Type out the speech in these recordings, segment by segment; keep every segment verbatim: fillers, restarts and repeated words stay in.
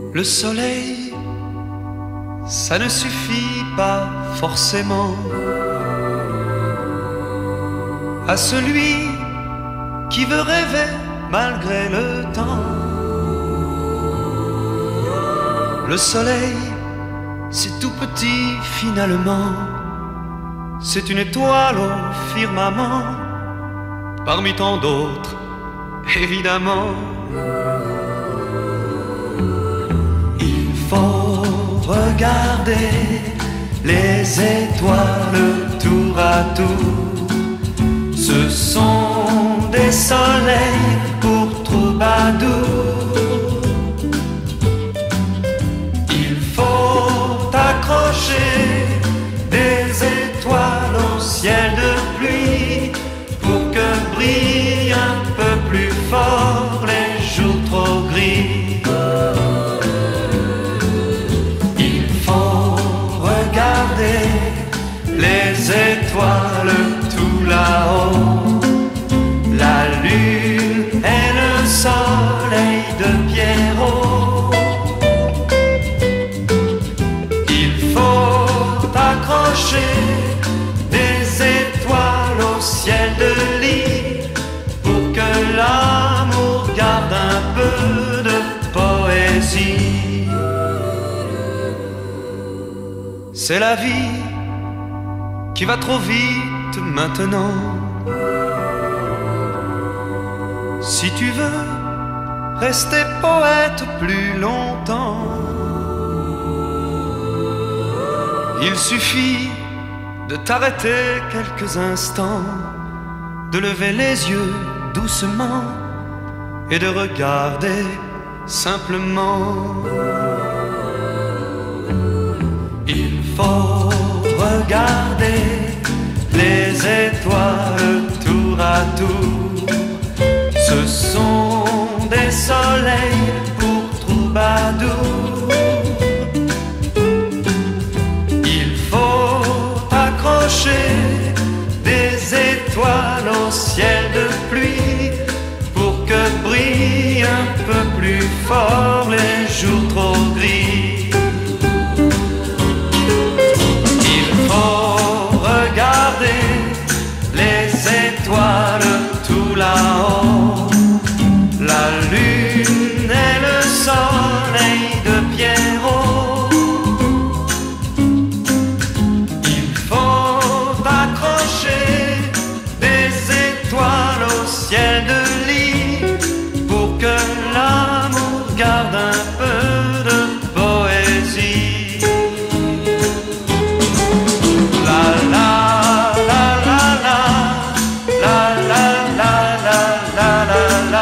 Le soleil, ça ne suffit pas forcément à celui qui veut rêver malgré le temps. Le soleil, c'est tout petit finalement, c'est une étoile au firmament, parmi tant d'autres, évidemment. Il faut regarder les étoiles tour à tour. Ce sont des soleils pour troubadours. Il faut accrocher des étoiles au ciel de pluie pour que brillent un peu plus fort les jours trop gris. Il faut regarder les étoiles tout là-haut, la lune et le soleil de Pierrot. Il faut accrocher des étoiles au ciel de lit pour que l'amour garde un peu de poésie. C'est la vie qui va trop vite maintenant. Si tu veux rester poète plus longtemps, il suffit de t'arrêter quelques instants, de lever les yeux doucement et de regarder simplement. Il faut regarder les étoiles tour à tour. Ce sont des soleils pour troubadours. Il faut accrocher des étoiles au ciel de pluie pour que brillent un peu plus fort les jours trop gris. Il faut regarder les étoiles tout là-haut, la lune et le soleil de Pierrot. Il faut accrocher des étoiles au ciel de lit pour que l'amour garde un peu de poésie. La la la la la, la la la la la la la.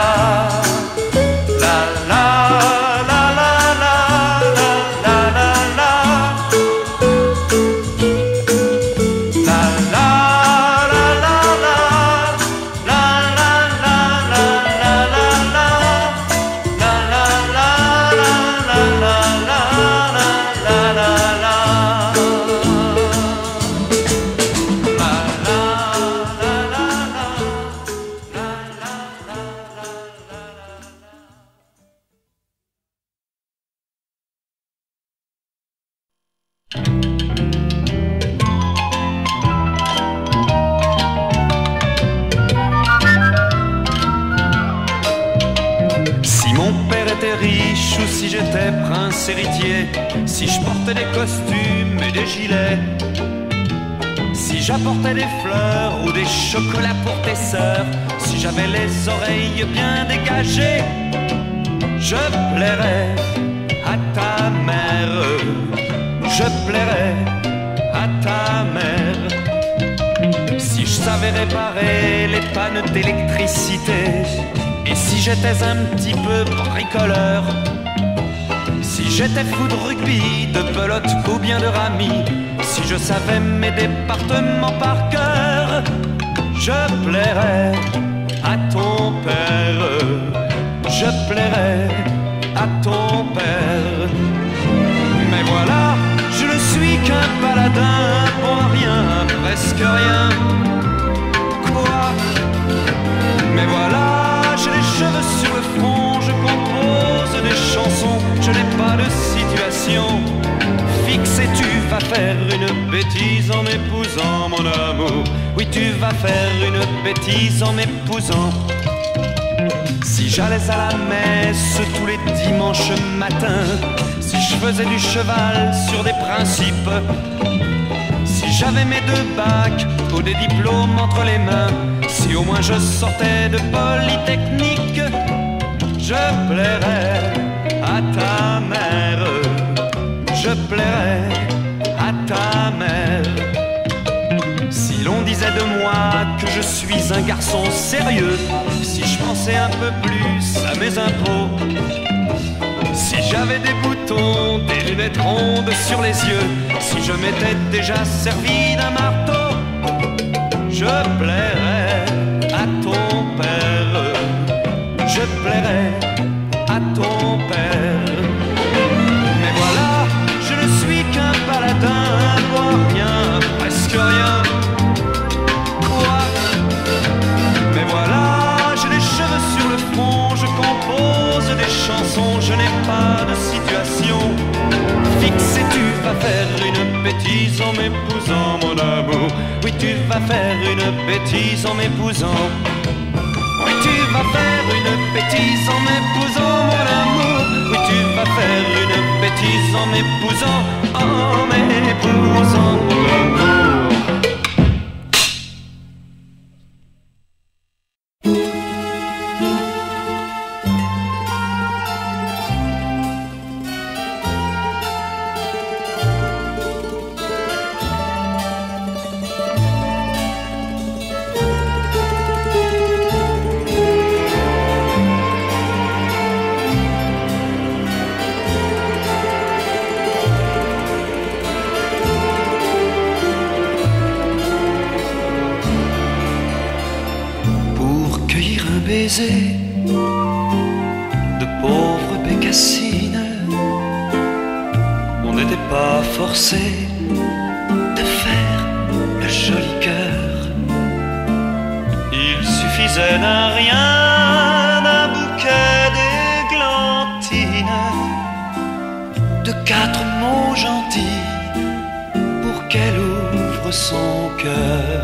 Si mon père était riche ou si j'étais prince héritier, si je portais des costumes et des gilets, si j'apportais des fleurs ou des chocolats pour tes sœurs, si j'avais les oreilles bien dégagées, je plairais à ta mère, je plairais à ta mère. Si je savais réparer les pannes d'électricité, et si j'étais un petit peu bricoleur, si j'étais fou de rugby, de pelote ou bien de rami, si je savais mes départements par cœur, je plairais à ton père, je plairais à ton père. Mais voilà, je ne suis qu'un paladin, bon à rien, presque rien. Quoi? Mais voilà, j'ai les cheveux sur le front, je compose des chansons, je n'ai pas de bêtise en m'épousant, mon amour. Oui, tu vas faire une bêtise en m'épousant. Si j'allais à la messe tous les dimanches matins, si je faisais du cheval sur des principes, si j'avais mes deux bacs ou des diplômes entre les mains, si au moins je sortais de Polytechnique, je plairais à ta mère, je plairais à ta mère. Si l'on disait de moi que je suis un garçon sérieux, si je pensais un peu plus à mes impôts, si j'avais des boutons, des lunettes rondes sur les yeux, si je m'étais déjà servi d'un marteau, je plairais à ton père, je plairais à ton père. Mais voilà, je ne suis qu'un paladin, un roi, rien, presque rien. Quoi? Mais voilà, j'ai des cheveux sur le front, je compose des chansons, je n'ai pas de situation fixe et tu vas faire une bêtise en m'épousant, mon amour. Oui, tu vas faire une bêtise en m'épousant. Oui, tu vas faire une bêtise en m'épousant, mon amour. Oui, tu vas faire une bêtise en m'épousant, en m'épousant, mon amour. De pauvres bécassines, on n'était pas forcé de faire le joli cœur. Il suffisait d'un rien, d'un bouquet d'églantines, de quatre mots gentils pour qu'elle ouvre son cœur.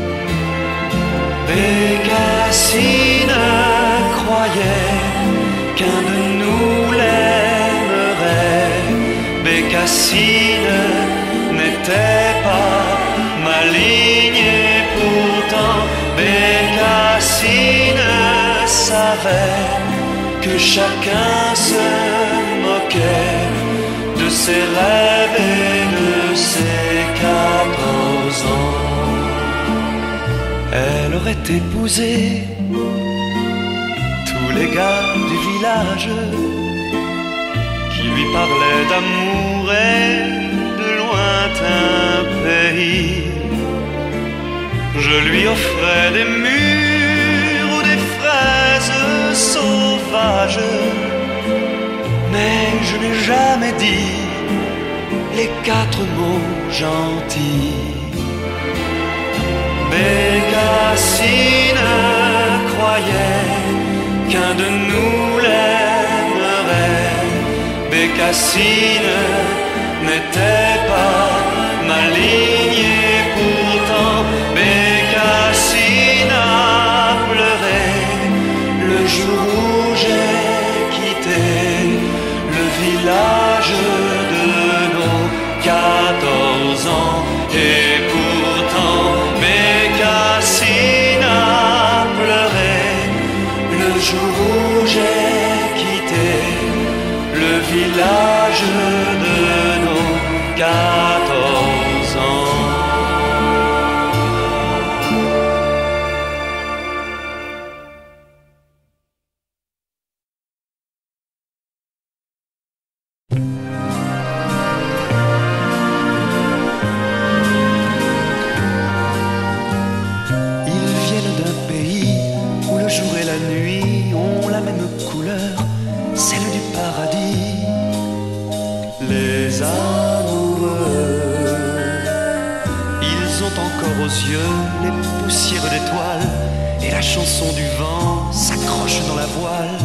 Bécassine croyait qu'un de nous l'aimerait. Bécassine n'était pas maligne et pourtant Bécassine savait que chacun se moquait de ses rêves et de ses quatorze ans. Elle aurait épousé tous les gars du village qui lui parlaient d'amour et de lointains pays. Je lui offrais des mûres ou des fraises sauvages, mais je n'ai jamais dit les quatre mots gentils. Bécassine croyait qu'un de nous l'aimerait. Bécassine n'était pas maligne et pourtant Bécassine a pleuré le jour où j'ai quitté le village de nos quatorze ans. Et pourtant Bécassine a pleuré le jour où j'ai quitté le village de nos quatorze ans. Les poussières d'étoiles et la chanson du vent s'accroche dans la voile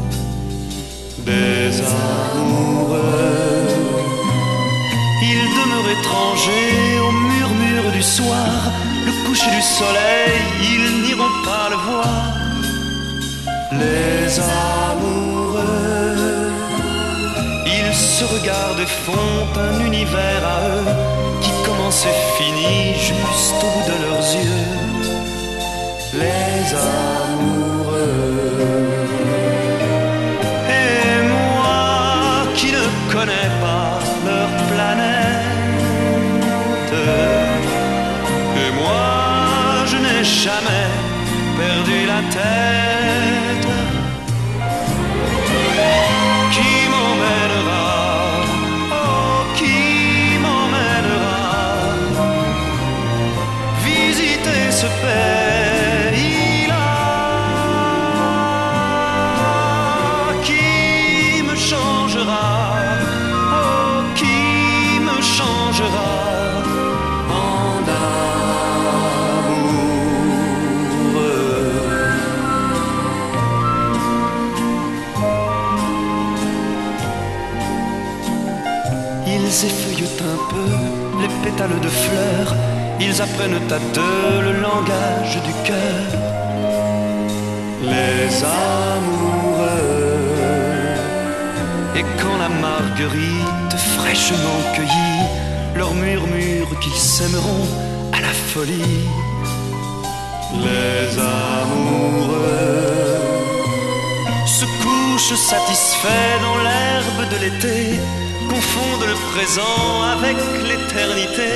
des amoureux. Ils demeurent étrangers au murmure murmure du soir, le coucher du soleil, ils n'iront pas le voir. Les amoureux, ils se regardent et font un univers à eux qui commence et finit juste au bout de leurs yeux. Les amoureux. Et moi qui ne connais pas leur planète, et moi je n'ai jamais perdu la tête. Qui m'emmènera, oh qui m'emmènera visiter ce pays-là? Qui me changera, oh qui me changera en amoureux? Ils effeuillent un peu les pétales de fleurs, ils apprennent à deux le langage du cœur. Les amoureux. Et quand la marguerite fraîchement cueillie leur murmure qu'ils s'aimeront à la folie. Les amoureux se couchent satisfaits dans l'herbe de l'été, confondent le présent avec l'éternité.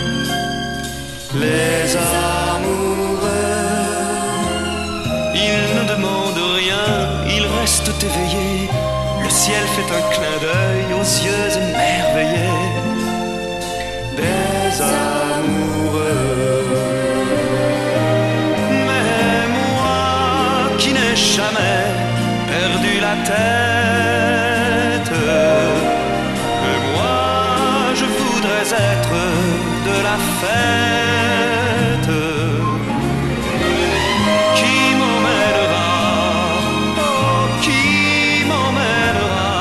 Les amoureux, ils ne demandent rien, ils restent éveillés. Le ciel fait un clin d'œil aux yeux émerveillés. Des amoureux. Mais moi qui n'ai jamais perdu la tête, et moi je voudrais être de la fête. Qui m'emmènera, oh qui m'emmènera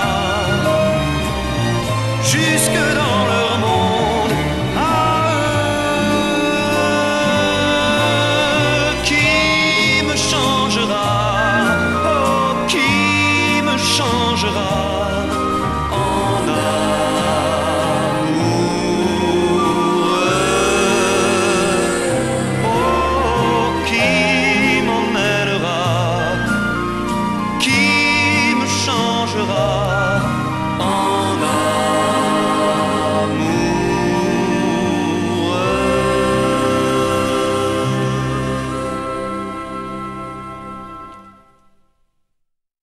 jusque dans leur monde à eux? Qui me changera, oh qui me changera en amoureux? Oh qui m'emmènera, qui me changera